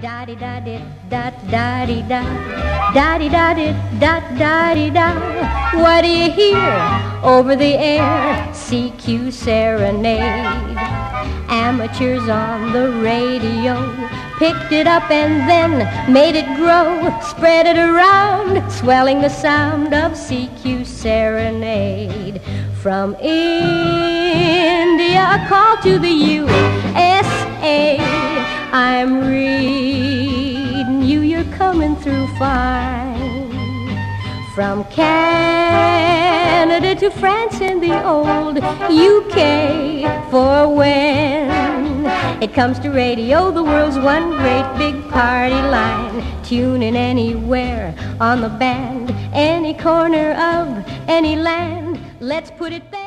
da di da di da da di da da di da di da da di da. What do you hear over the air? CQ serenade. Amateurs on the radio picked it up and then made it grow, spread it around, swelling the sound of CQ serenade. From India, a call to the USA. I'm reading you, you're coming through fine. From Canada to France and the old UK. For when it comes to radio, the world's one great big party line. Tune in anywhere on the band, any corner of any land. Let's put it there.